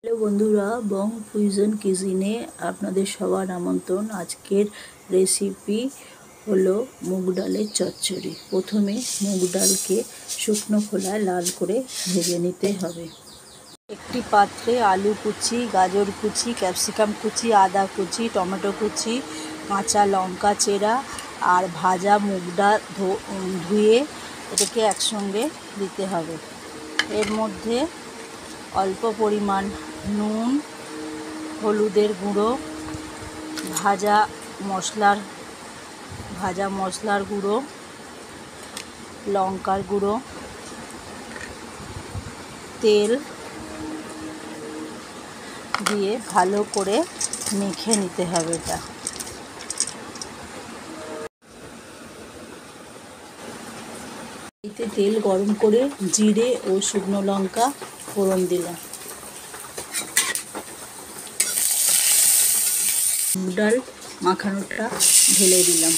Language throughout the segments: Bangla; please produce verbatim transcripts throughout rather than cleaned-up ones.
হ্যালো বন্ধুরা, বং ফিউশন কিচেনে আপনাদের সবার আমন্ত্রণ। আজকের রেসিপি হলো মুগ ডালের চচ্চড়ি। প্রথমে মুগ ডালকে শুকনো খোলায় লাল করে ভেজে নিতে হবে। একটি পাত্রে আলু কুচি, গাজর কুচি, ক্যাপসিকাম কুচি, আদা কুচি, টমেটো কুচি, কাঁচা লঙ্কা চেরা আর ভাজা মুগ ডাল ধুয়ে এটাকে একসঙ্গে দিতে হবে। এর মধ্যে অল্প পরিমাণ নুন, হলুদের গুঁড়ো, ভাজা মশলার ভাজা মশলার গুঁড়ো, লঙ্কার গুঁড়ো, তেল দিয়ে ভালো করে মেখে নিতে হবে। এটা এতে তেল গরম করে জিরে ও শুকনো লঙ্কা ফোড়ন দিলাম। মুগ ডাল মাখানোটা ঢেলে দিলাম,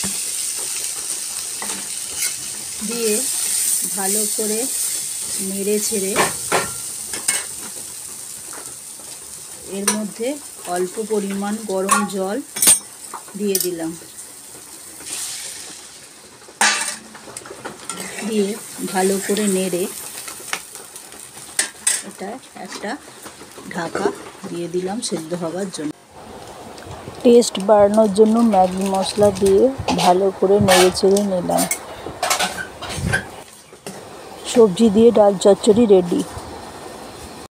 দিয়ে ভালো করে নেড়ে ছেড়ে এর মধ্যে অল্প পরিমাণ গরম জল দিয়ে দিলাম, দিয়ে ভালো করে নেড়ে এটা একটা ঢাকা দিয়ে দিলাম সেদ্ধ হওয়ার জন্য। টেস্ট বাড়ানোর জন্য ম্যাগি মশলা দিয়ে ভালো করে নেড়ে চেড়ে নিলাম। সবজি দিয়ে ডাল চচ্চড়ি রেডি।